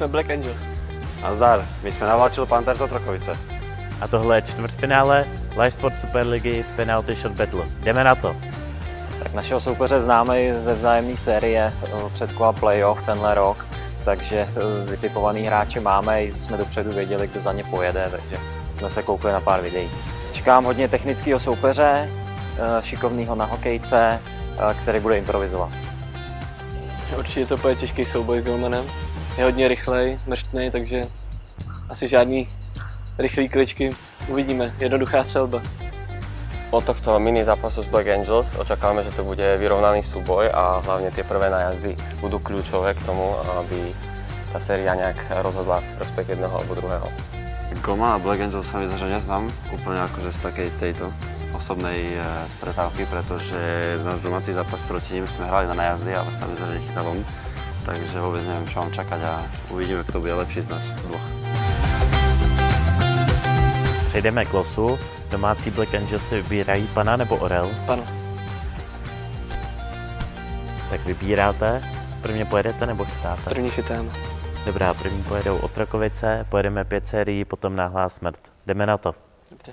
Black Angels. Nazdar, my jsme navláčili Panthers Otrokovice. A tohle je čtvrtfinále Live Sport Superligy Penalty Shot Battle. Jdeme na to! Tak našeho soupeře známe i ze vzájemné série předkola playoff tenhle rok, takže vytipovaný hráče máme, i jsme dopředu věděli, kdo za ně pojede, takže jsme se koukli na pár videí. Čekám hodně technického soupeře, šikovného na hokejce, který bude improvizovat. Určitě to bude těžký souboj s golmanem. Je hodně rychlej, mrštnej, takže asi žádný rychlý kličky. Uvidíme, jednoduchá střelba. Od tohto mini zápasu s Black Angels očakáváme, že to bude vyrovnaný súboj a hlavne tie prvé nájazdy budú kľúčové k tomu, aby tá séria nejak rozhodla prospech jedného alebo druhého. Golmana Black Angels sa mi že neznám úplne akože z takej tejto osobnej stretávky, pretože náš domácí zápas proti ním sme hrali na najazdy, ale sa mi že nechytal on. Takže vôbec neviem, čo mám čakať a uvidíme, kto bude lepší z nás dvoch. Přejdeme k losu. Domácí Black Angels si vybírají pana nebo orel? Pana. Tak vybíráte. Prvně pojedete nebo chytáte? První chytáme. Dobrá, první pojedou Otrokovice, pojedeme 5 sérií, potom náhlá smrt. Jdeme na to. Dobře.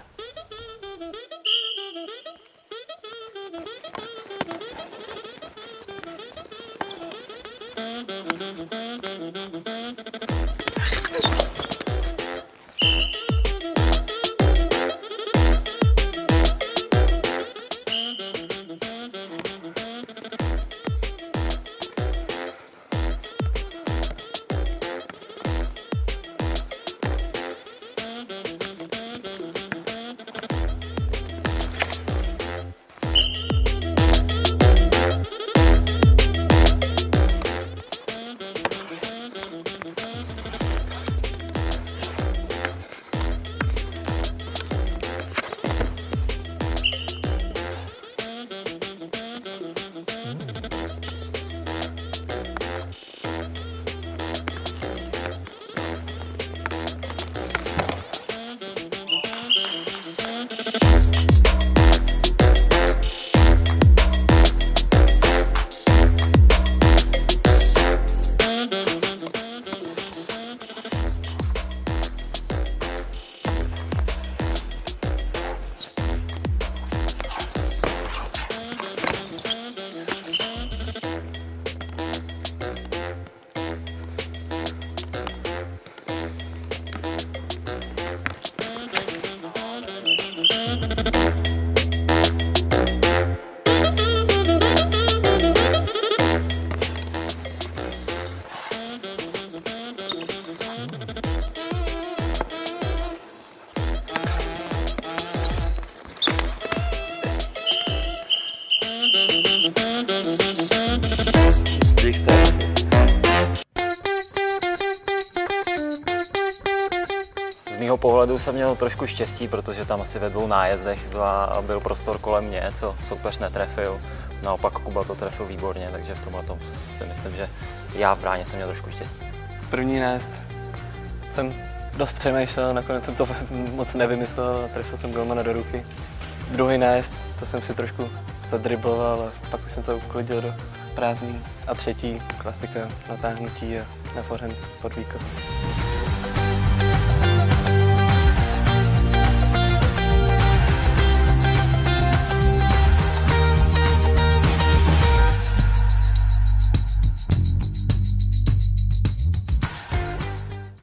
Z mýho pohledu jsem měl trošku štěstí, protože tam asi ve 2 nájezdech byl prostor kolem mě, co soupeř netrefil. Naopak Kuba to trefil výborně, takže v tomhle si myslím, že já v bráně jsem měl trošku štěstí. První nájezd jsem dost přemýšlel, nakonec jsem to moc nevymyslel a trefil jsem golmana do ruky. Druhý nájezd, to jsem si trošku zadribloval a pak už jsem to uklidil do prázdný. A třetí klasika natáhnutí a na forehand pod výkon.